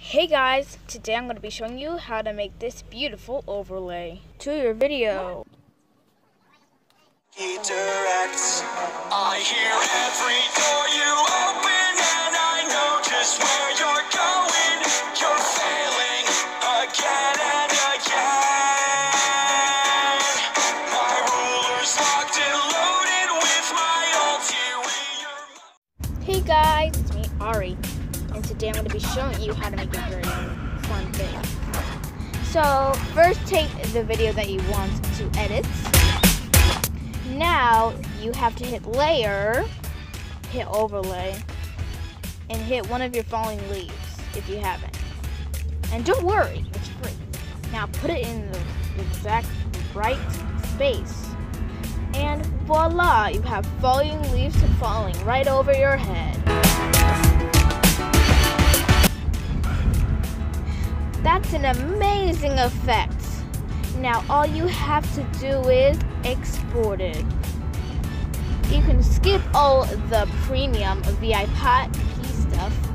Hey guys, today I'm going to be showing you how to make this beautiful overlay to your video. He directs. I hear every door you open and I know just where you're going. You're failing again and again. My ruler's locked and loaded with my ulterior. Hey guys, it's me, Ari, and today I'm going to be showing you how to make a very fun thing. So first take the video that you want to edit. Now you have to hit layer, hit overlay, and hit one of your falling leaves if you haven't. And don't worry, it's free. Now put it in the exact right space. And voila, you have falling leaves falling right over your head. That's an amazing effect. Now all you have to do is export it. You can skip all the premium VIP stuff